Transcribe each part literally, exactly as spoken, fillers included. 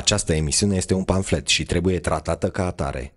Această emisiune este un pamflet și trebuie tratată ca atare.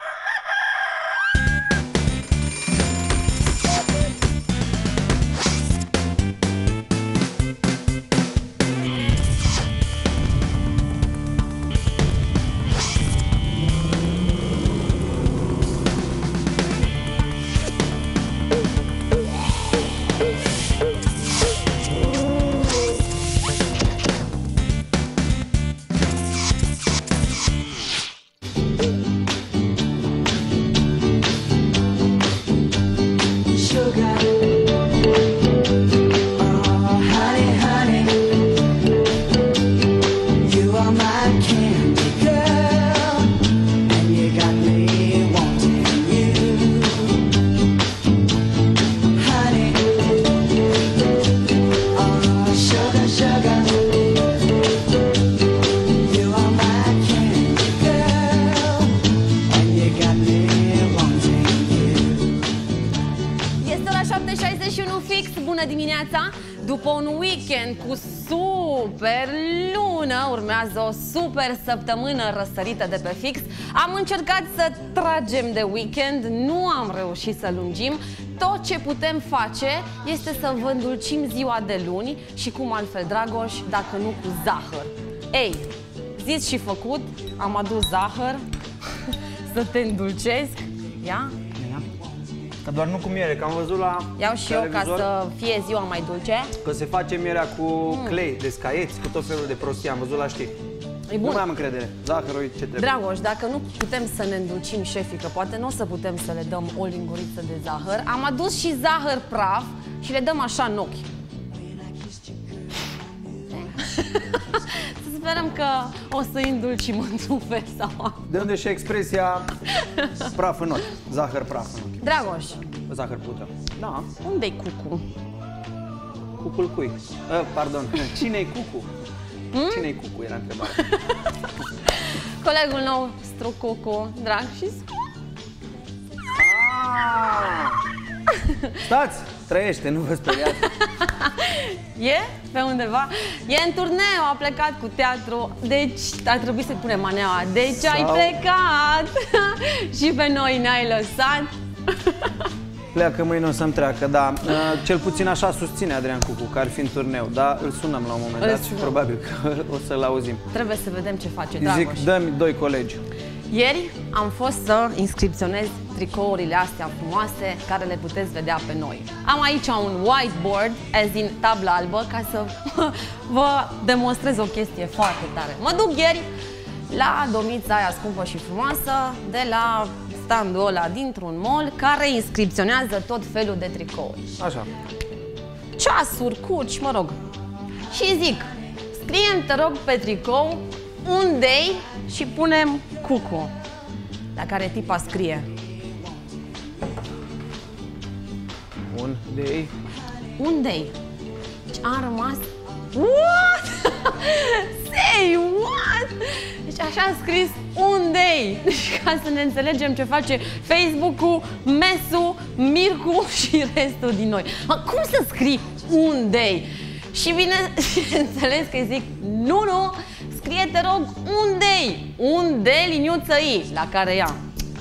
Bună dimineața! După un weekend cu super lună, urmează o super săptămână răsărită de pe fix. Am încercat să tragem de weekend, nu am reușit să lungim. Tot ce putem face este să vă îndulcim ziua de luni și cum altfel, Dragoș, dacă nu cu zahăr. Ei, zis și făcut, am adus zahăr să te îndulcesc. Ia? Că doar nu cu miere, că am văzut la Iau și eu ca să fie ziua mai dulce. Că se face mierea cu mm. clei, descaieți, cu tot felul de prostii. Am văzut la știri. E bun. Nu mai am încredere. Zahărul ce trebuie. Dragoș, dacă nu putem să ne îndulcim șefii, că poate nu o să putem să le dăm o linguriță de zahăr, am adus și zahăr praf și le dăm așa în ochi. Să sperăm că o să-i îndulcim într-un fel sau altul. De unde și expresia praf în ochi. Zahăr praf în ochi. Dragoș. Zahăr pută. Da. Unde-i Cucu? Cucul cui? Uh, pardon. Cine-i Cucu? Hmm? Cine-i Cucu? Era întrebarea. Colegul nostru Cucu, drag și scurt. Ah! Stați! Trăiește, nu vă speriați. E pe undeva? E în turneu, a plecat cu teatru. Deci ar trebui să-i punem maneaua. Deci Sau... ai plecat și pe noi ne-ai lăsat. Pleacă mâine, o să-mi treacă, da. Cel puțin așa susține Adrian Cucu, că ar fi în turneu. Dar îl sunăm la un moment dat și probabil că o să-l auzim. Trebuie să vedem ce face, Dragoș. Zic, dă-mi doi colegi. Ieri am fost să inscripționez tricourile astea frumoase care le puteți vedea pe noi. Am aici un whiteboard, as in tablă albă, ca să vă demonstrez o chestie foarte tare. Mă duc ieri la domnița aia scumpă și frumoasă de la standul ăla dintr-un mall care inscripționează tot felul de tricouri. Așa. Ceasuri, curci, mă rog. Și zic, scrie-mi, te rog, pe tricou unde-i și punem Cucu. La care tipa scrie Unde-i? Unde-i? Deci am rămas What? Say what? Deci așa a scris unde-i. Deci ca să ne înțelegem ce face Facebook-ul, Mesu, Mircu și restul din noi. Ma, cum să scrii unde-i? Și bine, înțeles că zic nu, nu, scrie, te rog, unde-i? Unde liniuță I? La care ia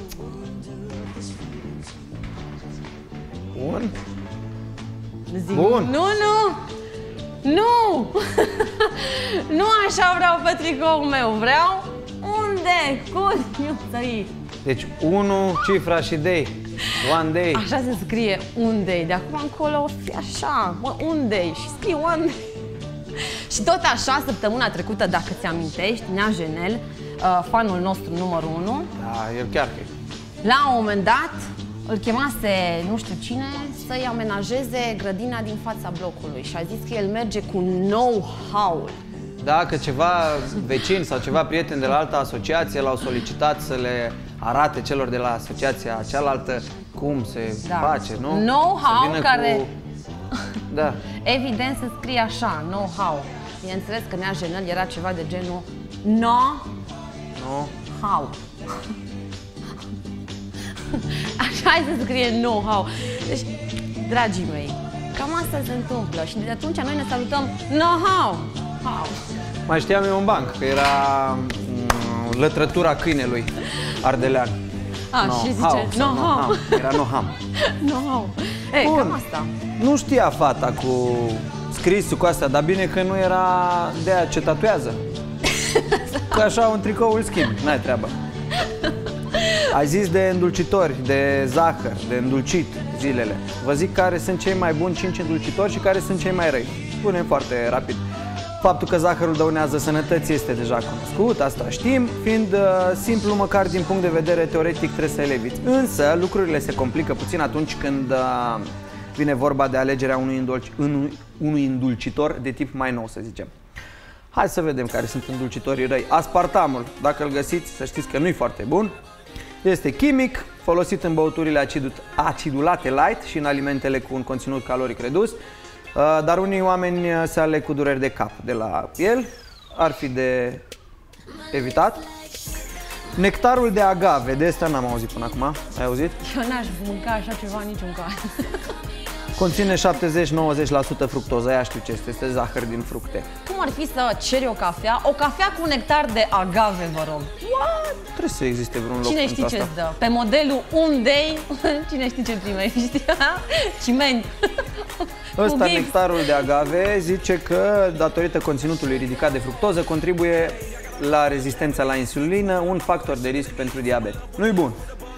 Bun. Zic, Bun. nu, nu, nu. Nu așa vreau pe tricoul meu. Vreau unde? Cu liniuță I. Deci unu, cifra și day. One day. Așa se scrie unde-i. De acum încolo o fi așa. Mă, unde-i? Și scrie unde. Și tot așa, săptămâna trecută, dacă ți-amintești, Nea Jenel, uh, fanul nostru numărul unu, Da, el chiar că la un moment dat îl chemase nu știu cine să-i amenajeze grădina din fața blocului și a zis că el merge cu know-how. Da, că ceva vecini sau ceva prieteni de la altă asociație l-au solicitat să le arate celor de la asociația cealaltă cum se Da. face, nu? Know-how care... Cu... Da. Evident se scrie așa, know-how. Bineînțeles că Nea Jenel era ceva de genul no-how. No. Așa se scrie know-how. Deci, dragii mei, cam asta se întâmplă și de atunci noi ne salutăm know-how. How. Mai știam eu un banc, că era mm, lătrătura câinelui ardelean. A, no, și zice, how, no, no how. ham. Era no ham. No, how. Ei, Bun. cam asta. Nu știa fata cu scrisul cu astea, dar bine că nu era de aia ce tatuează. Că așa un tricou îl schimb, n-ai treabă. Ai zis de îndulcitori, de zahăr, de îndulcit zilele. Vă zic care sunt cei mai buni cinci îndulcitori și care sunt cei mai răi. Spunem foarte rapid. Faptul că zahărul dăunează sănătății este deja cunoscut, asta știm, fiind uh, simplu măcar din punct de vedere teoretic trebuie să-l eviți. Însă lucrurile se complică puțin atunci când uh, vine vorba de alegerea unui, indulci, unui, unui îndulcitor de tip mai nou, să zicem. Hai să vedem care sunt îndulcitorii răi. Aspartamul, dacă îl găsiți, să știți că nu-i foarte bun. Este chimic, folosit în băuturile acidulate light și în alimentele cu un conținut caloric redus. Dar unii oameni se aleg cu dureri de cap de la el. Ar fi de evitat. Nectarul de agave, de ăsta n-am auzit până acum. Ai auzit? Eu n-aș mânca așa ceva niciun caz. Conține șaptezeci la nouăzeci la sută fructoză, aia știu ce este, este zahăr din fructe. Cum ar fi să ceri o cafea? O cafea cu nectar de agave, vă rog. What? Trebuie să existe vreun loc Cine știe ce-ți dă? Pe modelul un day, cine știe ce primești? Ciment. Ăsta, nectarul de agave, zice că, datorită conținutului ridicat de fructoză, contribuie la rezistența la insulină, un factor de risc pentru diabet. Nu-i bun.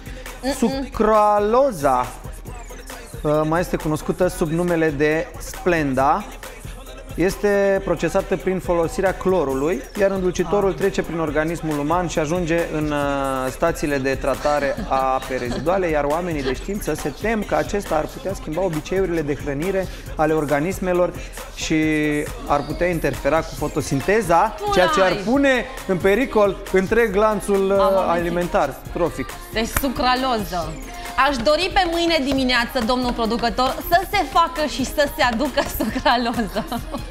Sucraloza mai este cunoscută sub numele de Splenda. Este procesată prin folosirea clorului, iar îndulcitorul trece prin organismul uman și ajunge în stațiile de tratare a apei reziduale, iar oamenii de știință se tem că acesta ar putea schimba obiceiurile de hrănire ale organismelor și ar putea interfera cu fotosinteza, ceea ce ar pune în pericol întreg lanțul alimentar trofic. Deci sucraloză. Aș dori pe mâine dimineață, domnul producător, să se facă și să se aducă sucraloză.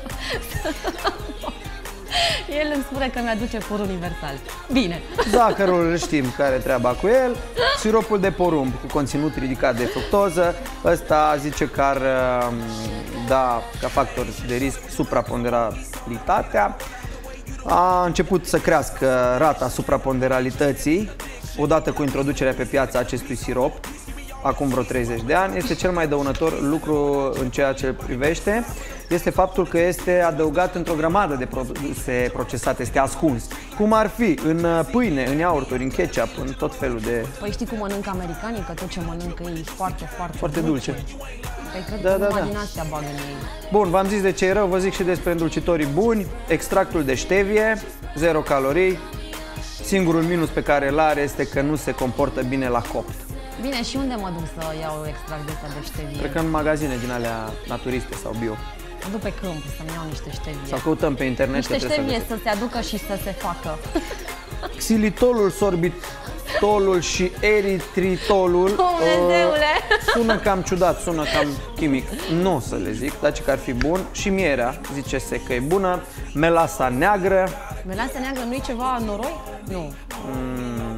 El îmi spune că mi-aduce pur universal. Bine. Zahărul știm care e treaba cu el. Siropul de porumb cu conținut ridicat de fructoză. Ăsta zice că ar da ca factor de risc supraponderalitatea. A început să crească rata supraponderalității odată cu introducerea pe piață acestui sirop, acum vreo treizeci de ani. Este cel mai dăunător lucru în ceea ce îl privește, este faptul că este adăugat într-o grămadă de produse procesate, este ascuns. Cum ar fi în pâine, în iaurturi, în ketchup, în tot felul de... Păi știi cum mănâncă americanii? Că tot ce mănâncă e foarte, foarte, foarte dulce. dulce. Păi cred da, că da, numai da. din astea bagă în ei. Bun, v-am zis de ce e rău, vă zic și despre îndulcitorii buni. Extractul de stevie, zero calorii. Singurul minus pe care îl are este că nu se comportă bine la copt. Bine, și unde mă duc să iau extract de ăsta de stevie? Cred că în magazine din alea naturiste sau bio. Mă duc pe câmp să-mi iau niște stevie. Sau căutăm pe internet. Niște stevie să, să se aducă și să se facă. Xilitolul, sorbitolul și eritritolul Dumnezeule! uh, sună cam ciudat, sună cam chimic. Nu o să le zic, dar ce că ar fi bun. Și mierea, zice se că e bună. Melasa neagră. Melasa neagră nu e ceva noroi? Nu. Mm,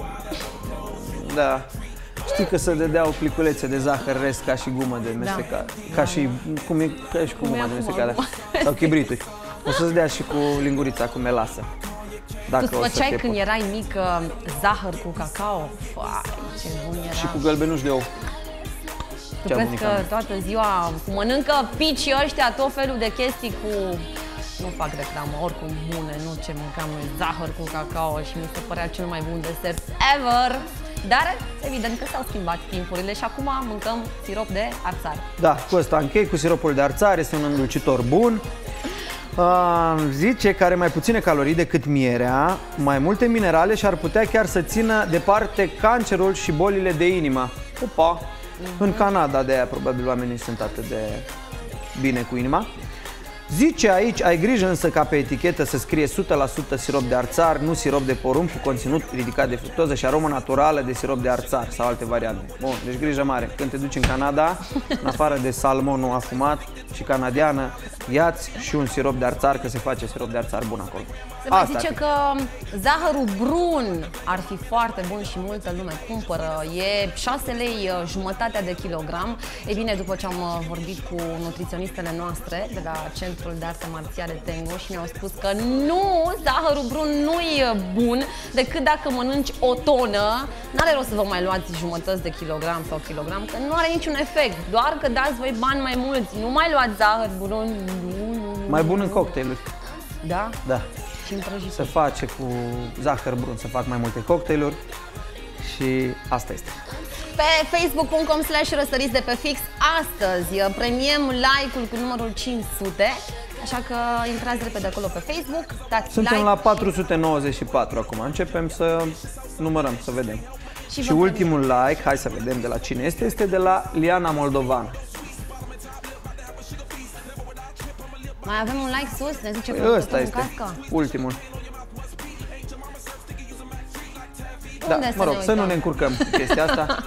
da. Știi că se dădeau pliculețe de zahăr rest ca și gumă de mestecat. Da. Ca și cum e, ca și cum guma de mestecat. Sau chibrituri. O să-ți dea și cu lingurița cu melasă. Dacă tu îți făceai când erai mic zahăr cu cacao? Fai, ce bun era. Și cu gălbenuș de ou. Tu crezi că toată ziua mănâncă picii ăștia tot felul de chestii cu... Nu fac reclamă, oricum bune, nu ce mâncam noi, zahăr cu cacao și mi se părea cel mai bun desert ever. Dar evident că s-au schimbat timpurile și acum mâncăm sirop de arțar. Da, cu ăsta închei, cu siropul de arțar, este un îndulcitor bun. Uh, zice că are mai puține calorii decât mierea, mai multe minerale și ar putea chiar să țină departe cancerul și bolile de inimă. Opa! Uh-huh. În Canada, de aia probabil oamenii sunt atât de bine cu inima. Zice aici, ai grijă însă ca pe etichetă să scrie o sută la sută sirop de arțar, nu sirop de porumb cu conținut ridicat de fructoză și aromă naturală de sirop de arțar sau alte variante. Bun, deci grijă mare. Când te duci în Canada, în afară de salmonul afumat și canadiană, iați și un sirop de arțar, că se face sirop de arțar bun acolo. Se mai zice că zahărul brun ar fi foarte bun și multă lume cumpără. E șase lei jumătatea de kilogram. Ei bine, după ce am vorbit cu nutriționistele noastre de la Centrul de Arte Marțiale Tengo și mi-au spus că nu, zahărul brun nu e bun decât dacă mănânci o tonă. N-are rost să vă mai luați jumătăți de kilogram sau kilogram, că nu are niciun efect. Doar că dați voi bani mai mulți. Nu mai luați zahăr brun. Mai bun în cocktailuri. Da? Da. Și se face cu zahăr brun, se fac mai multe cocktailuri și asta este. Pe facebook punct com slash răsăriți de pe fix, astăzi premiem like-ul cu numărul cinci sute, așa că intrați repede acolo pe Facebook, dați Suntem like la patru sute nouăzeci și patru acum, începem să numărăm, să vedem. Și, și ultimul like, hai să vedem de la cine este, este de la Liana Moldovan. Mai avem un like sus? Ne zice Păi că ăsta este ultimul. Da, mă rog, să nu ne încurcăm cu chestia asta.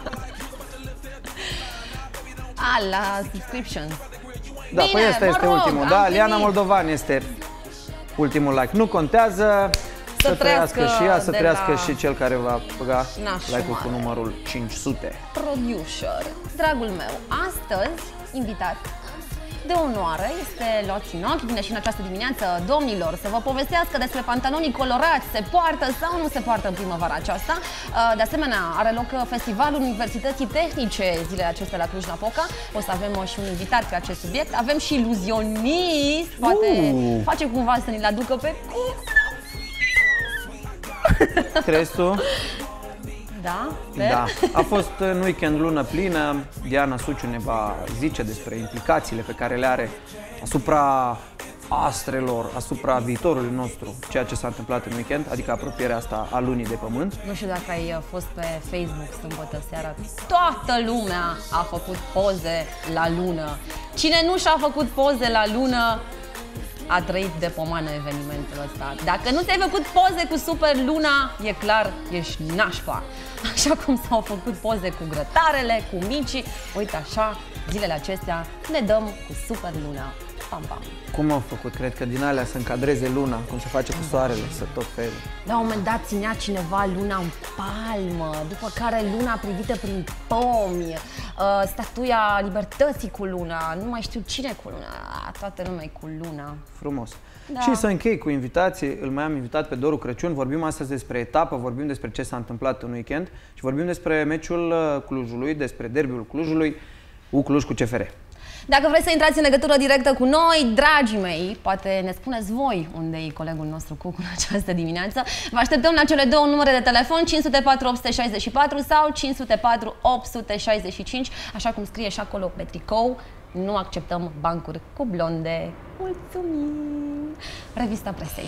A, la subscription. Da, Bine, păi ăsta este rog, ultimul. Da, Liana Moldovan este ultimul like. Nu contează, să, să trăiască, trăiască și ea, să trăiască și cel care va băga like-ul cu numărul cinci sute. Producer, dragul meu, astăzi invitat de onoare este luați în ochi, vine și în această dimineață, domnilor, să vă povestească despre pantalonii colorați, se poartă sau nu se poartă în primăvara aceasta. De asemenea, are loc festivalul Universității Tehnice zilele acestea la Cluj-Napoca. O să avem și un invitat pe acest subiect. Avem și iluzionist, poate uh. face cumva să ne-l aducă pe Crezi tu? Da, da. A fost în weekend lună plină. Diana Suciu ne va zice despre implicațiile pe care le are asupra astrelor, asupra viitorului nostru, ceea ce s-a întâmplat în weekend, adică apropierea asta a lunii de pământ. Nu știu dacă ai fost pe Facebook sâmbătă seara, toată lumea a făcut poze la lună. Cine nu și-a făcut poze la lună a trăit de pomană evenimentul ăsta. Dacă nu ți-ai făcut poze cu Super Luna, e clar, ești nașpa. Așa cum s-au făcut poze cu grătarele, cu micii, uite așa, zilele acestea ne dăm cu Super Luna. Pam, pam. Cum au făcut? Cred că din alea să încadreze luna, cum se face cu soarele, să tot felul. La un moment dat ținea cineva luna în palmă, după care luna privită prin pomi, uh, statuia libertății cu luna, nu mai știu cine cu luna, toată lumea e cu luna. Frumos. Da. Și să închei cu invitații, îl mai am invitat pe Doru Crăciun, vorbim astăzi despre etapă, vorbim despre ce s-a întâmplat în weekend și vorbim despre meciul Clujului, despre derbiul Clujului, U Cluj cu C F R. Dacă vreți să intrați în legătură directă cu noi, dragii mei, poate ne spuneți voi unde e colegul nostru Cucu în această dimineață. Vă așteptăm la cele două numere de telefon, cinci zero patru opt șase patru sau cinci zero patru opt șase cinci, așa cum scrie și acolo pe tricou. Nu acceptăm bancuri cu blonde. Mulțumim! Revista presei.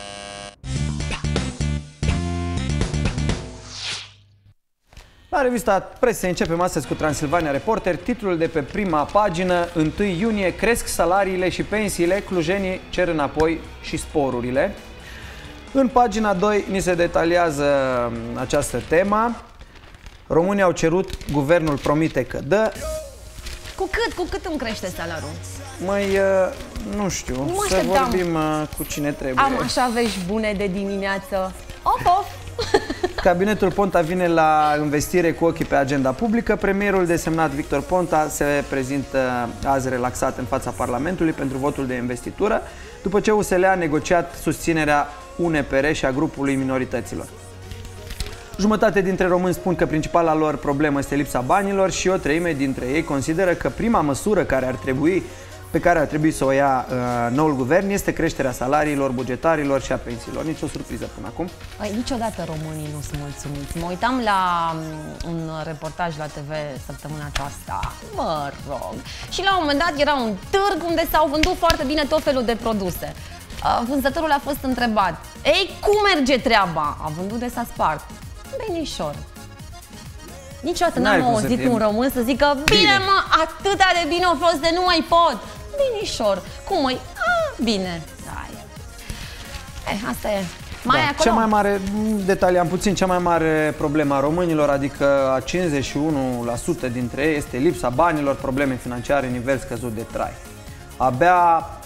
La revista presei începem astăzi cu Transilvania Reporter. Titlul de pe prima pagină: întâi iunie cresc salariile și pensiile, clujenii cer înapoi și sporurile. În pagina doi ni se detaliază această temă. Românii au cerut, guvernul promite că dă. Cu cât? Cu cât îmi crește salariul? Măi, nu știu, nu să vorbim cu cine trebuie. Am așa vești bune de dimineață. Of, of! Cabinetul Ponta vine la investire cu ochii pe agenda publică. Premierul desemnat Victor Ponta se prezintă azi relaxat în fața Parlamentului pentru votul de investitură, după ce U S L a negociat susținerea U N P R și a grupului minorităților. Jumătate dintre români spun că principala lor problemă este lipsa banilor și o treime dintre ei consideră că prima măsură care ar trebui, pe care ar trebui să o ia uh, noul guvern este creșterea salariilor, bugetarilor și a pensiilor. Nici o surpriză până acum. Păi, niciodată românii nu sunt mulțumiți. Mă uitam la um, un reportaj la T V săptămâna aceasta, mă rog, și la un moment dat era un târg unde s-au vândut foarte bine tot felul de produse. Uh, vânzătorul a fost întrebat: ei, cum merge treaba? A vândut de s-a spart. Binișor. Niciodată n-am auzit un român să zică: bine, bine mă, atâta de bine a fost de nu mai pot. Binișor. Cum măi? Ah, bine. Hai. Eh, asta e. Mai da, cea mai mare, detaliam puțin, cea mai mare problemă a românilor, adică a cincizeci și unu la sută dintre ei, este lipsa banilor, probleme financiare, nivel scăzut de trai. Abia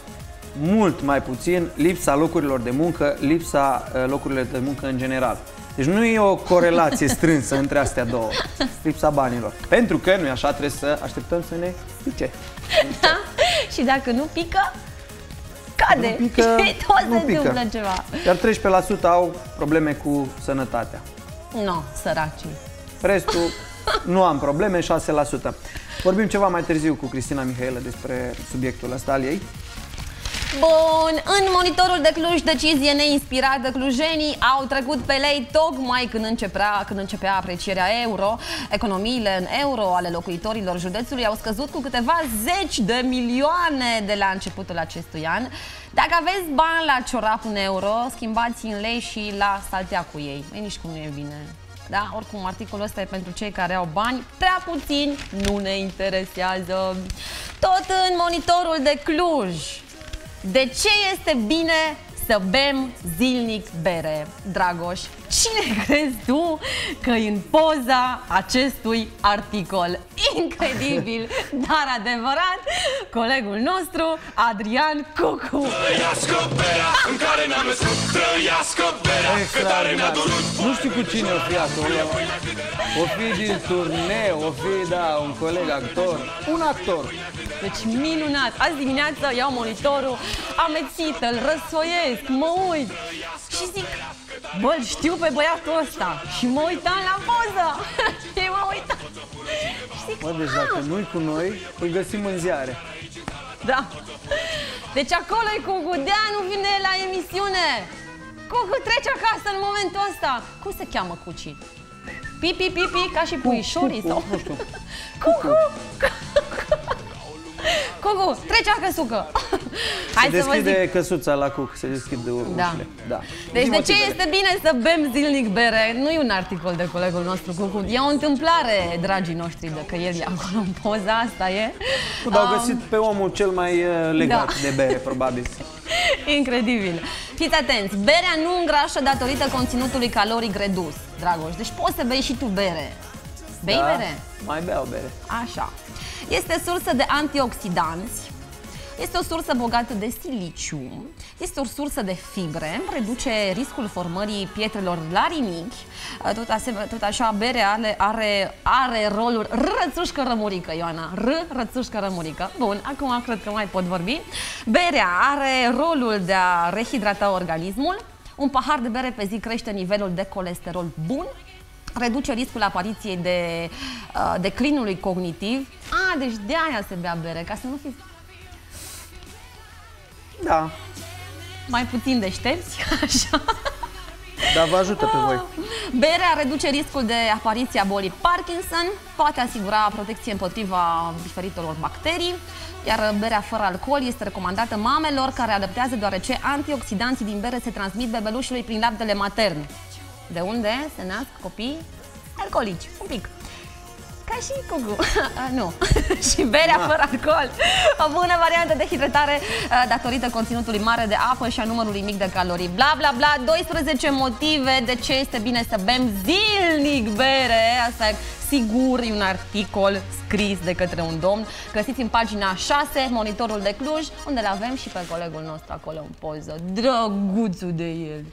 mult mai puțin lipsa locurilor de muncă, lipsa locurilor de muncă în general. Deci nu e o corelație strânsă între astea două, lipsa banilor. Pentru că, nu-i așa, trebuie să așteptăm să ne pice. Da? Și dacă nu pică, cade. Nu pică, și tot nu se pică. întâmplă ceva. Iar treisprezece la sută au probleme cu sănătatea. Nu, no, săracii. Restul nu am probleme, șase la sută. Vorbim ceva mai târziu cu Cristina Mihailă despre subiectul ăsta al ei. Bun, în monitorul de Cluj, decizie neinspirată, clujenii au trecut pe lei tocmai când începea, când începea aprecierea euro. Economiile în euro ale locuitorilor județului au scăzut cu câteva zeci de milioane de la începutul acestui an. Dacă aveți bani la ciorap în euro, schimbați în lei și la saltea cu ei. E nici cum nu e bine. Da? Oricum, articolul ăsta e pentru cei care au bani, prea puțini, nu ne interesează. Tot în monitorul de Cluj. De ce este bine să bem zilnic bere, Dragoș? Cine crezi tu că e în poza acestui articol? Incredibil, dar adevărat, colegul nostru, Adrian Cucu. Trăiască berea în care ne-am născut, trăiască berea că tare ne-a durut. Nu știu cu cine o fi acolo. O fi din turneu, o fi, da, un coleg actor, un actor. Deci minunat! Azi dimineață iau monitorul, amețit, îl răsfoiesc, mă uit și zic, bă, știu pe băiatul ăsta. Și mă uitam la poză și mă uitam și zic, Bă, deci dacă nu-i cu noi, îl găsim în ziare. da. Deci acolo e Cucu, de-aia nu vine la emisiune. Cucu, trece acasă în momentul ăsta. Cum se cheamă Cuci? Pipi, pipi, ca și puișorii sau? Nu știu. Cucu! Cucu, trece acăsucă! Hai Se să vă zic. deschide căsuța la Cuc, se deschide ușile. Da. Da. Deci Zi de ce motivele. este bine să bem zilnic bere? Nu e un articol de colegul nostru Cucu, e o întâmplare, dragii noștri, de că el e acolo în poza asta, e. Dar au Um, găsit pe omul cel mai uh, legat da. de bere, probabil. Incredibil. Fiți atenți, berea nu îngrașă datorită conținutului caloric redus, Dragoș. Deci poți să bei și tu bere. Bei Da? bere? Mai beau bere. Așa. Este sursă de antioxidanți, este o sursă bogată de siliciu, este o sursă de fibre, reduce riscul formării pietrelor la rinichi. Tot, asemenea, tot așa, berea are, are, are rolul rățușcă rămurică, Ioana, R rățușcă rămurică. Bun, acum cred că mai pot vorbi. Berea are rolul de a rehidrata organismul. Un pahar de bere pe zi crește nivelul de colesterol bun, reduce riscul apariției de uh, declinului cognitiv. A, deci de aia se bea bere, ca să nu fiți Da, mai puțin deștepți, așa. dar vă ajută pe voi. Berea reduce riscul de apariție a bolii Parkinson, poate asigura protecție împotriva diferitelor bacterii, iar berea fără alcool este recomandată mamelor care adoptează, deoarece antioxidanții din bere se transmit bebelușului prin laptele matern, de unde se nasc copii alcoolici, un pic. Ca și Cucu. Nu. Și berea Ma. fără alcool. O bună variantă de hidratare datorită conținutului mare de apă și a numărului mic de calorii. Bla, bla, bla. doisprezece motive de ce este bine să bem zilnic bere. Asta e sigur e un articol scris de către un domn. Găsiți în pagina șase, monitorul de Cluj, unde îl avem și pe colegul nostru acolo în poză. Drăguțul de el.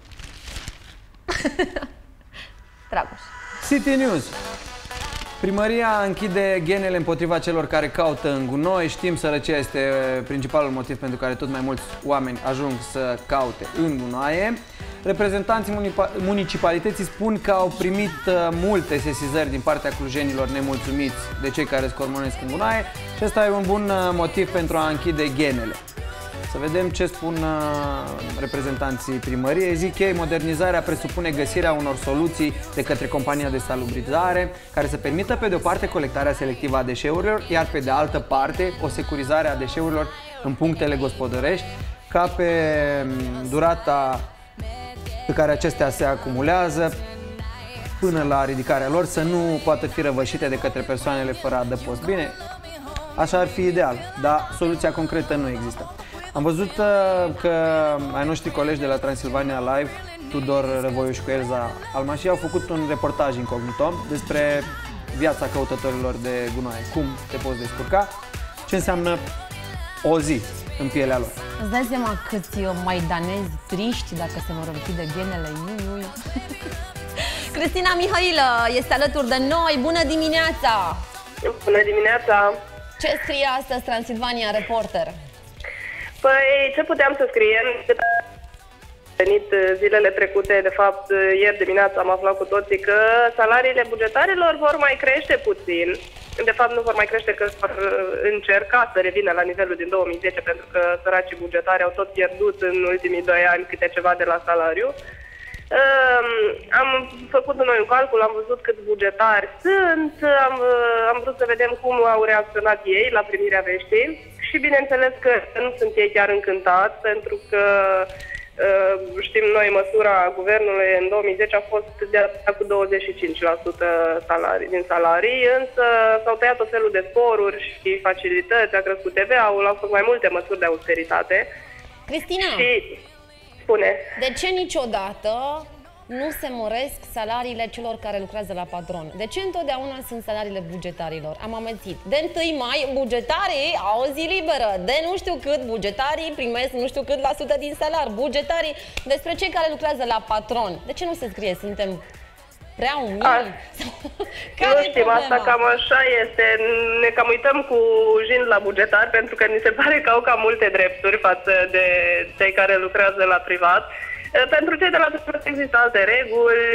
Dragoș. City News. Primăria închide ghenele împotriva celor care caută în gunoi. Știm, sărăcia este principalul motiv pentru care tot mai mulți oameni ajung să caute în gunoaie. Reprezentanții municipalității spun că au primit multe sesizări din partea clujenilor nemulțumiți de cei care scormonesc în gunoaie și ăsta e un bun motiv pentru a închide ghenele. Să vedem ce spun reprezentanții primăriei. Zic ei, modernizarea presupune găsirea unor soluții de către compania de salubrizare care să permită pe de o parte colectarea selectivă a deșeurilor, iar pe de altă parte o securizare a deșeurilor în punctele gospodărești, ca pe durata pe care acestea se acumulează până la ridicarea lor să nu poată fi răvășite de către persoanele fără adăpost. Bine, așa ar fi ideal, dar soluția concretă nu există. Am văzut că ai noștri colegi de la Transilvania Live, Tudor Răvoiu și cu Elza Almașii, au făcut un reportaj incognito despre viața căutătorilor de gunoaie, cum te poți descurca, ce înseamnă o zi în pielea lor. Îți dai seama câți maidanezi triști dacă se vor închide ghenele? Iui, iui. Cristina Mihailă este alături de noi. Bună dimineața! Bună dimineața! Ce scrie astăzi Transilvania Reporter? Păi, ce puteam să scriem? Venit zilele trecute, de fapt, ieri dimineața am aflat cu toții că salariile bugetarilor vor mai crește puțin. De fapt, nu vor mai crește, că vor încerca să revină la nivelul din două mii zece, pentru că săracii bugetari au tot pierdut în ultimii doi ani câte ceva de la salariu. Um, am făcut noi un calcul, am văzut câți bugetari sunt, am, am vrut să vedem cum au reacționat ei la primirea veștii și bineînțeles că nu sunt ei chiar încântați, pentru că uh, știm noi, măsura guvernului în două mii zece a fost de a cu douăzeci și cinci la sută salarii, din salarii, însă s-au tăiat tot felul de sporuri și facilități, a crescut T V A-ul, au fost mai multe măsuri de austeritate. Cristina! Și spune. De ce niciodată nu se măresc salariile celor care lucrează la patron? De ce întotdeauna sunt salariile bugetarilor? Am amețit. De întâi mai, bugetarii au o zi liberă. De nu știu cât, bugetarii primesc nu știu cât la sută din salar. Bugetarii, despre cei care lucrează la patron. De ce nu se scrie? Suntem prea umili? Nu știm, asta cam așa este. Ne cam uităm cu jind la bugetari, pentru că ni se pare că au cam multe drepturi față de cei care lucrează la privat. Pentru cei de la privat există alte reguli.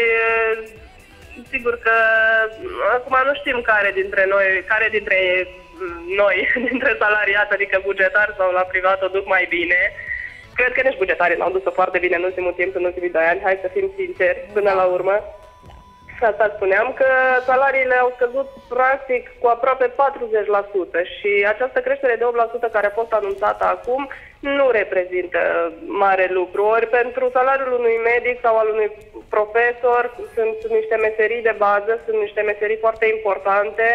Sigur că acum nu știm care dintre noi, care dintre noi, dintre salariați, adică bugetari sau la privat, o duc mai bine. Cred că nici bugetarii n-au dus-o foarte bine în ultimul timp, în ultimii doi ani, hai să fim sinceri, până la urmă. Asta spuneam, că salariile au scăzut practic cu aproape patruzeci la sută și această creștere de opt la sută care a fost anunțată acum nu reprezintă mare lucru. Ori pentru salariul unui medic sau al unui profesor sunt niște meserii de bază, sunt niște meserii foarte importante.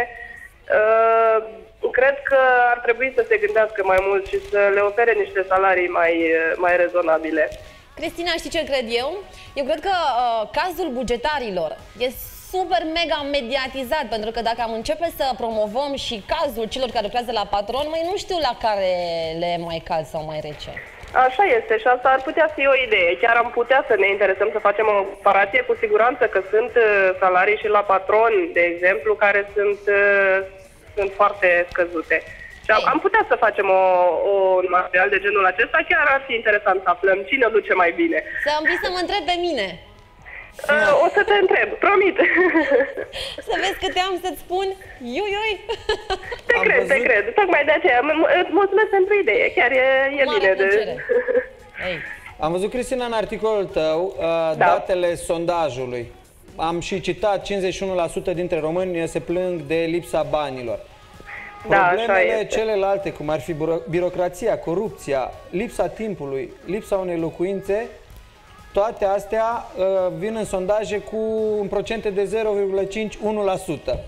Cred că ar trebui să se gândească mai mult și să le ofere niște salarii mai, mai rezonabile. Cristina, știi ce cred eu? Eu cred că uh, cazul bugetarilor e super mega mediatizat, pentru că dacă am începe să promovăm și cazul celor care lucrează la patron, mai nu știu la care le e mai cald sau mai rece. Așa este și asta ar putea fi o idee. Chiar am putea să ne interesăm să facem o comparație, cu siguranță că sunt salarii și la patron, de exemplu, care sunt, sunt foarte scăzute. Ei. Am putea să facem o, o, un material de genul acesta, chiar ar fi interesant să aflăm cine o duce mai bine. Să-mi vii să mă întreb pe mine. Uh, o să te întreb, promit. Să vezi câte am să-ți spun. Iui, iui. Te am cred, văzut... te cred. Tocmai de aceea. Îți mulțumesc pentru idee. Chiar e, e bine de... Ei. Am văzut, Cristina, în articolul tău uh, da. datele sondajului. Am și citat, cincizeci și unu la sută dintre români se plâng de lipsa banilor. Problemele da, celelalte, cum ar fi birocrația, corupția, lipsa timpului, lipsa unei locuințe, toate astea uh, vin în sondaje cu un procente de zero virgulă cinci unu la sută.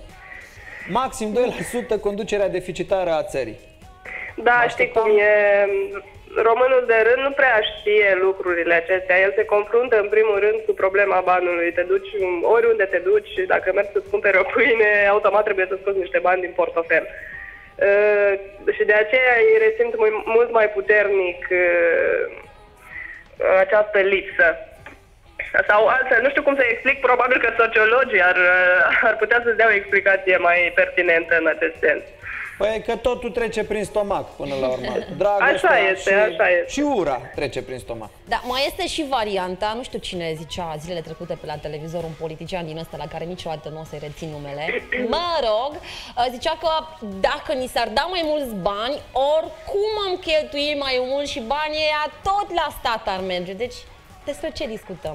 Maxim doi la sută conducerea deficitară a țării. Da, Așteptam... știi cum e. Românul de rând nu prea știe lucrurile acestea. El se confruntă în primul rând cu problema banului. Te duci oriunde te duci și dacă mergi să-ți cumperi o pâine, automat trebuie să scoți niște bani din portofel. Uh, și de aceea îi resimt mult mai puternic uh, această lipsă. Sau altfel, nu știu cum să explic, probabil că sociologii ar, ar putea să-ți dea o explicație mai pertinentă în acest sens. Păi că totul trece prin stomac până la urmă. Dragostea așa este, și, așa este. Și ura trece prin stomac. Da, mai este și varianta, nu știu cine zicea zilele trecute pe la televizor, un politician din ăsta la care niciodată nu o să-i rețin numele. Mă rog, zicea că dacă ni s-ar da mai mulți bani, oricum am cheltuit mai mult și banii ăia tot la stat ar merge. Deci, despre ce discutăm?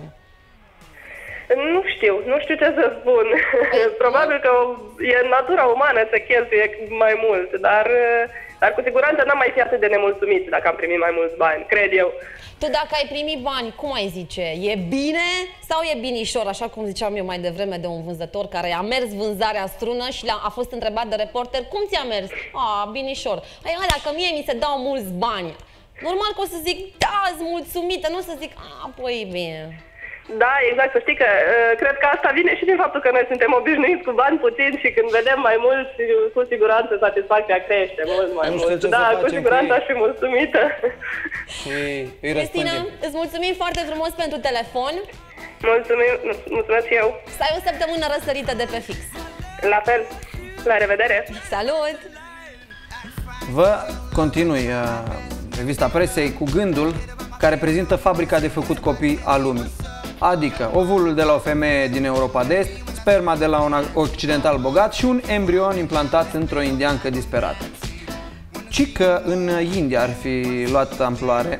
Nu știu, nu știu ce să spun. Probabil că e natura umană să cheltuie mai mult, dar, dar cu siguranță n-am mai fi atât de nemulțumiți dacă am primit mai mulți bani, cred eu. Tu dacă ai primit bani, cum ai zice? E bine sau e binișor? Așa cum ziceam eu mai devreme de un vânzător care a mers vânzarea strună și a fost întrebat de reporter, cum ți-a mers? A, binișor. Păi, dacă mie mi se dau mulți bani, normal că o să zic, da, sunt mulțumită, nu o să zic, a, păi bine. Da, exact, să știi că uh, cred că asta vine și din faptul că noi suntem obișnuiți cu bani puțini și când vedem mai mult, cu siguranță satisfacția crește mult mai nu știu mult. ce Da, să cu siguranță cu aș fi mulțumită. Ei, îi Cristina, răspândim. îți mulțumim foarte frumos pentru telefon. Mulțumim, mulțumesc și eu. Să ai o săptămână răsărită de pe fix. La fel. La revedere. Salut! Vă continui uh, revista presei cu gândul care prezintă fabrica de făcut copii a lumii. Adică ovulul de la o femeie din Europa de Est, sperma de la un occidental bogat și un embrion implantat într-o indiancă disperată. Ci că în India ar fi luat amploare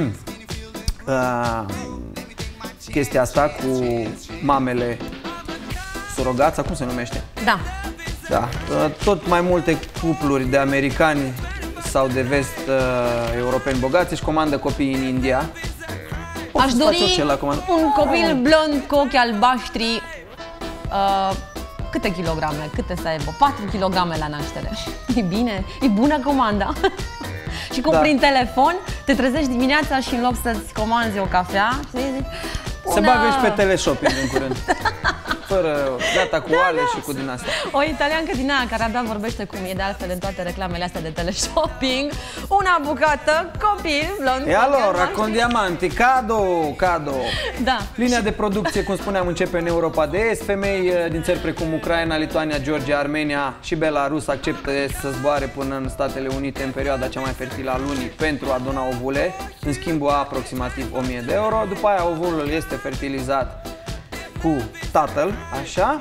uh, chestia asta cu mamele surogat, sau cum se numește? Da. Da, tot mai multe cupluri de americani sau de vest uh, europeni bogați își comandă copiii în India. Poți Aș să faci dori orice la comandă. un copil blond cu ochi albaștri. Uh, câte kilograme? Câte să aibă? patru kilograme la naștere. E bine? E bună comanda. Și cum Da. prin telefon te trezești dimineața și în loc să-ți comanzi o cafea, Se bagă și pe teleshopping în curând. Fără gata cu oale și cu din astea. O italiancă din aia care abia vorbește cum e de altfel în toate reclamele astea de teleshopping. Una bucată, copil, blond. E allora, con diamanti, cadou, cadou. Da. Linia de producție, cum spuneam, începe în Europa de Est. Femei din țări precum Ucraina, Lituania, Georgia, Armenia și Belarus acceptă să zboare până în Statele Unite în perioada cea mai fertilă a lunii pentru a dona ovule, în schimbul a aproximativ o mie de euro. După aia ovulul este fertilizat cu tatăl, așa.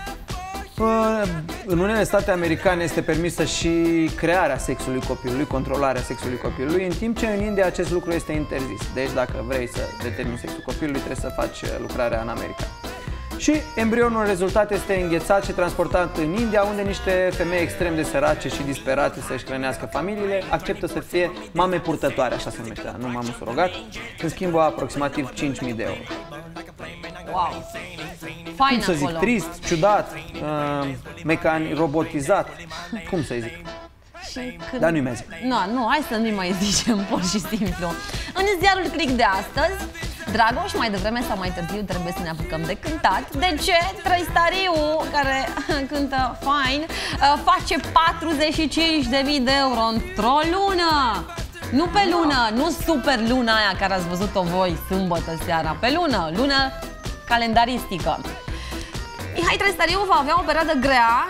În unele state americane este permisă și crearea sexului copilului, controlarea sexului copilului, în timp ce în India acest lucru este interzis. Deci dacă vrei să determini sexul copilului, trebuie să faci lucrarea în America. Și embrionul rezultat este înghețat și transportat în India, unde niște femei extrem de sărace și disperate să-și hrănească familiile acceptă să fie mame purtătoare, așa se numește, nu mamă surogat, în schimbul a aproximativ cinci mii de euro. Wow. Fain Cum să zic, acolo. trist, ciudat, uh, mecanic, robotizat, cum să zic. Și când... Dar nu-i mai zic. Nu, nu, hai să nu-i mai zicem, pur și simplu. În ziarul Click de astăzi, Dragoș, mai devreme sau mai târziu trebuie să ne apucăm de cântat. De ce? Trăistariu, care cântă fain, face patruzeci și cinci de mii de euro într-o lună. Nu pe lună, nu super luna aia care ați văzut-o voi sâmbătă seara, pe lună, lună calendaristică. Mihai Trăistariu va avea o perioadă grea,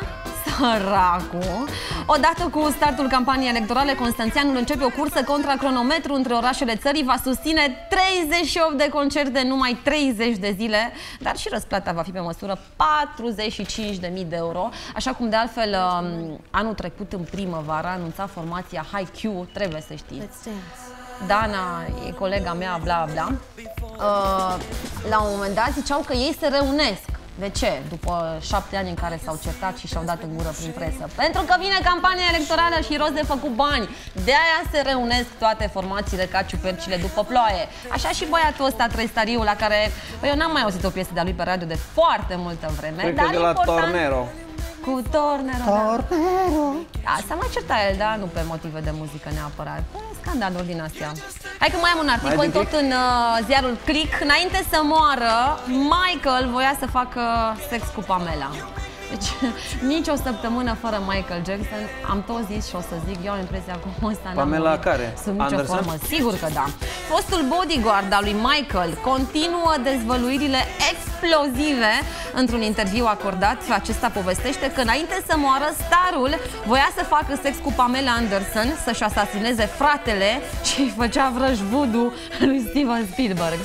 săracu. Odată cu startul campaniei electorale, Constanțianul începe o cursă contra cronometru între orașele țării, va susține treizeci și opt de concerte în numai treizeci de zile, dar și răsplata va fi pe măsură, patruzeci și cinci de mii de euro, așa cum de altfel anul trecut în primăvară a anunțat formația High Q, trebuie să știți. Dana e colega mea, bla bla. Uh, la un moment dat ziceau că ei se reunesc. De ce? După șapte ani în care s-au certat și și-au dat în gură prin presă. Pentru că vine campania electorală și rost de făcut bani. De aia se reunesc toate formațiile ca ciupercile după ploaie. Așa și băiatul ăsta, Trăistariu, la care păi, eu n-am mai auzit o piesă de-a lui pe radio de foarte multă vreme. Cred dar că de la important... Tornero. Cu Tornero, Tornero. Da. Da, s-a mai certat el, dar nu pe motive de muzică neapărat. Pe scandaluri din astea. Hai că mai am un articol tot în uh, ziarul Click. Înainte să moară, Michael voia să facă sex cu Pamela. Deci, nici o săptămână fără Michael Jackson. Am tot zis și o să zic, eu am impresia că ăsta n-am Pamela murit care? sub nicio Anderson? formă. Sigur că da. Fostul bodyguard al lui Michael continuă dezvăluirile explozive. Într-un interviu acordat, acesta povestește că înainte să moară, starul voia să facă sex cu Pamela Anderson, să-și asasineze fratele și îi făcea vrăj voodoo lui Steven Spielberg.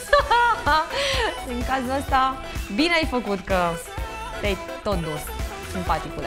În cazul ăsta, bine ai făcut că te-ai tot dus, simpaticule.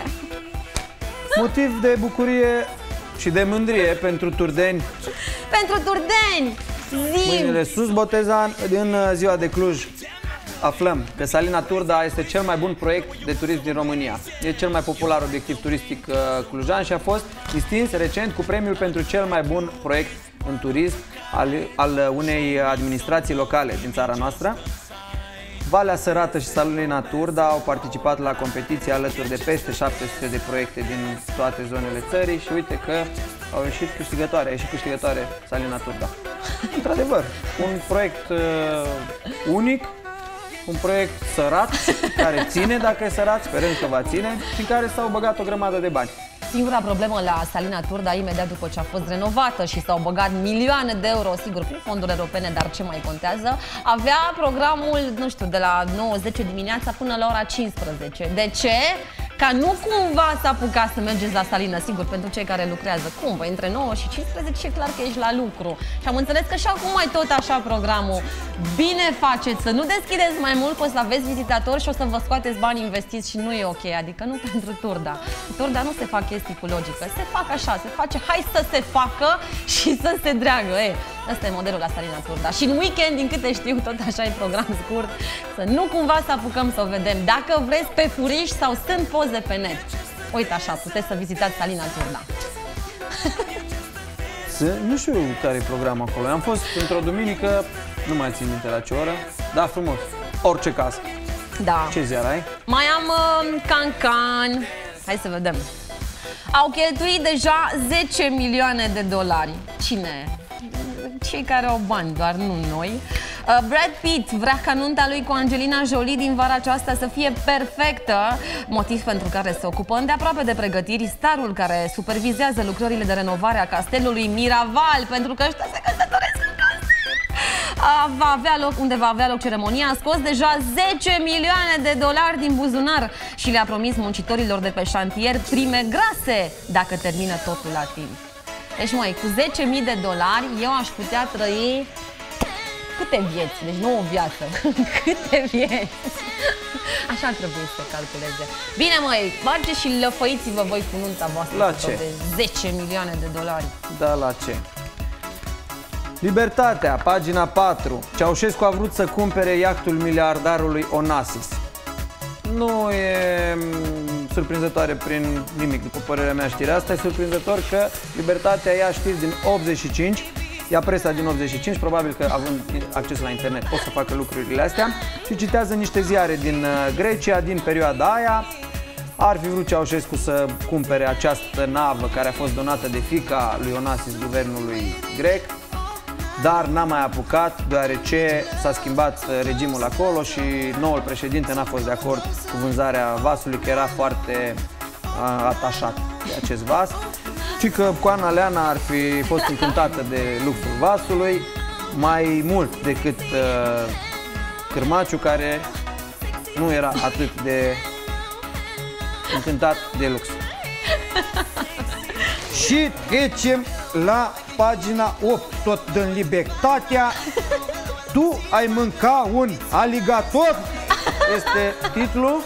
Motiv de bucurie și de mândrie pentru turdeni. Pentru turdeni! Zim! Mâinile sus, Botezan. În ziua de Cluj aflăm că Salina Turda este cel mai bun proiect de turism din România. E cel mai popular obiectiv turistic clujan și a fost distins recent cu premiul pentru cel mai bun proiect în turism al, al unei administrații locale din țara noastră. Valea Sărată și Salina Turda au participat la competiție alături de peste șapte sute de proiecte din toate zonele țării și uite că au ieșit câștigătoare, a ieșit câștigătoare Salina Turda. Într-adevăr, un proiect uh, unic un proiect sărat, care ține dacă e sărat, sperăm că va ține, și în care s-au băgat o grămadă de bani. Singura problemă la Salina Turda, imediat după ce a fost renovată și s-au băgat milioane de euro, sigur, prin fonduri europene, dar ce mai contează, avea programul, nu știu, de la nouă zece dimineața până la ora cincisprezece. De ce? Ca nu cumva să apucați să mergeți la Salina, sigur, pentru cei care lucrează. Cum? Păi între nouă și cincisprezece e clar că ești la lucru. Și am înțeles că și acum mai tot așa programul. Bine faceți să nu deschideți mai mult, că o să aveți vizitatori și o să vă scoateți bani investiți și nu e ok. Adică nu pentru Turda. Turda nu se fac chestii cu logică. Se fac așa, se face, hai să se facă și să se dreagă. E, ăsta e modelul la Salina Turda. Și în weekend, din câte știu, tot așa e program scurt. Să nu cumva să apucăm să o vedem. Dacă vreți pe furiș sau sunt poze pe net. Uite așa, puteți să vizitați Salina Turda. Nu știu care e programul acolo. Am fost într-o duminică, nu mai țin minte la ce oră, dar frumos. Orice casă. Da. Ce ziar ai? Mai am uh, Cancan. Hai să vedem. Au cheltuit deja zece milioane de dolari. Cine? Cei care au bani, doar nu noi. uh, Brad Pitt vrea ca nunta lui cu Angelina Jolie din vara aceasta să fie perfectă, motiv pentru care se ocupă îndeaproape de pregătiri starul care supervizează lucrările de renovare a castelului Miraval, pentru că ăștia se căsătoresc în castel. uh, va avea loc, unde va avea loc ceremonia, a scos deja zece milioane de dolari din buzunar și le-a promis muncitorilor de pe șantier prime grase dacă termină totul la timp. Deci, măi, cu zece mii de dolari eu aș putea trăi câte vieți, deci nu o viață, câte vieți. Așa ar trebui să calculeze. Bine, măi, mergeți și lăfăiți-vă voi cu nunta voastră. La ce? De zece milioane de dolari. Da, la ce? Libertatea, pagina patru. Ceaușescu a vrut să cumpere iahtul miliardarului Onassis. Nu e surprinzătoare prin nimic, după părerea mea, știrea asta. E surprinzător că Libertatea ia știri din optzeci și cinci, ia presa din optzeci și cinci, probabil că având acces la internet pot să facă lucrurile astea, și citează niște ziare din Grecia, din perioada aia. Ar fi vrut Ceaușescu să cumpere această navă care a fost donată de fiica lui Onassis guvernului grec, dar n-a mai apucat, deoarece s-a schimbat regimul acolo și noul președinte n-a fost de acord cu vânzarea vasului, că era foarte uh, atașat de acest vas. Și că Coana Leana ar fi fost încântată de luxul vasului mai mult decât uh, Cârmaciu, care nu era atât de încântat de lux. Și trecem la pagina opt, tot din Libertatea. Tu ai mânca un aligator? Este titlul.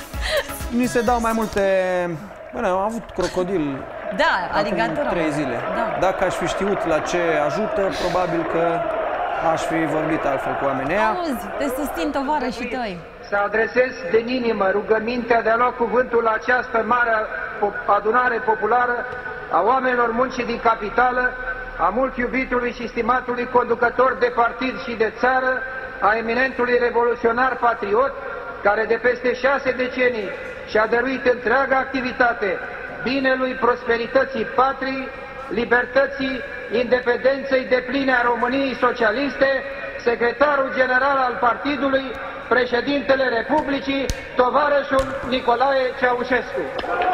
Ni se dau mai multe... Bine, am avut crocodil Da, acum aligator. trei zile. Da. Dacă aș fi știut la ce ajută, probabil că aș fi vorbit altfel cu oamenii ăia. Auzi, te susțin tovarășii tăi. Să adresez din inimă rugămintea de a lua cuvântul la această mare adunare populară a oamenilor muncii din capitală, a mult iubitului și stimatului conducător de partid și de țară, a eminentului revoluționar patriot, care de peste șase decenii și-a dăruit întreaga activitate binelui, prosperității patrii, libertății, independenței depline a României socialiste, secretarul general al partidului, președintele Republicii, tovarășul Nicolae Ceaușescu.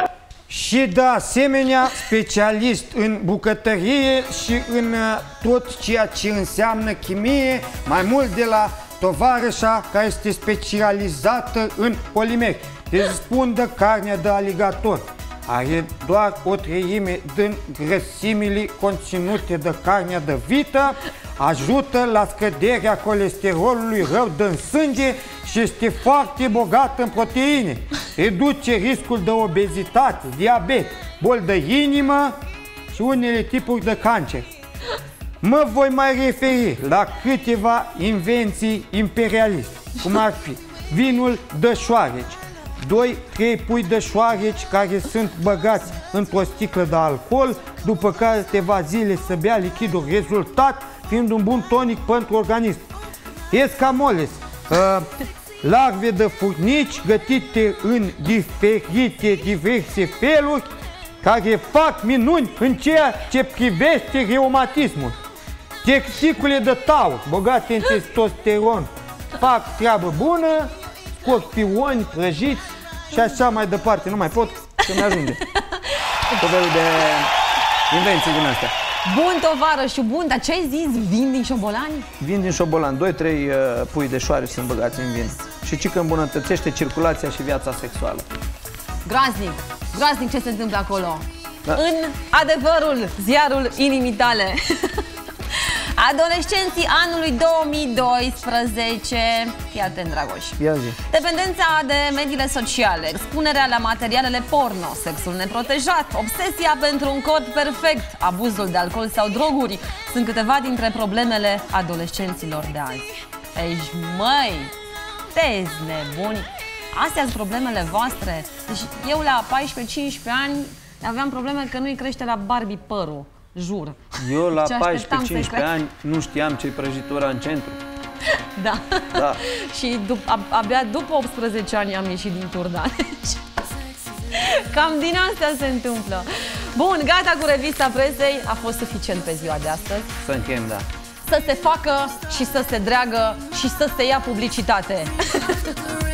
Și de asemenea specialist în bucătărie și în tot ceea ce înseamnă chimie, mai mult de la tovarășa care este specializată în polimer. Deci spun de carnea de aligator. Are doar o treime din grăsimile conținute de carnea de vită, ajută la scăderea colesterolului rău din sânge și este foarte bogat în proteine. Reduce riscul de obezitate, diabet, boli de inimă și unele tipuri de cancer. Mă voi mai referi la câteva invenții imperialiste, cum ar fi vinul de șoareci, doi trei pui de șoareci care sunt băgați într-o sticlă de alcool, după care câteva zile să bea lichidul, rezultat fiind un bun tonic pentru organism. Escamoles, uh, larve de furnici gătite în diferite diverse feluri, care fac minuni în ceea ce privește reumatismul. Testicule de taur, bogate în testosteron, fac treabă bună, scorpioni, prăjiți și așa mai departe. Nu mai pot, că mi-ajunge. Tot felul de invenții din astea. Bun, tovarășu, bun, dar ce ai zis? Vin din șobolani? Vin din șobolan, doi trei uh, pui de șoare sunt băgați în vin. Și ci că îmbunătățește circulația și viața sexuală. Groaznic, groaznic ce se întâmplă acolo. Da. În adevărul, ziarul inimii tale. Adolescenții anului două mii doisprezece. Fii atent, Dragoș. Ia zi. Dependența de mediile sociale, expunerea la materialele porno, sexul neprotejat, obsesia pentru un corp perfect, abuzul de alcool sau droguri sunt câteva dintre problemele adolescenților de azi. Ești, măi, te-ți nebuni. Astea sunt problemele voastre. Deci eu la paisprezece cincisprezece ani aveam probleme că nu-i crește la Barbie părul. Jur. Eu la Ce așteptam paisprezece cincisprezece ani nu știam ce-i prăjitura în centru. Da. Da. Și dup ab abia după optsprezece ani am ieșit din Turdan. Cam din astea se întâmplă. Bun, gata cu revista presei. A fost suficient pe ziua de astăzi. Să încheiem, da. Să se facă și să se dreagă și să se ia publicitate.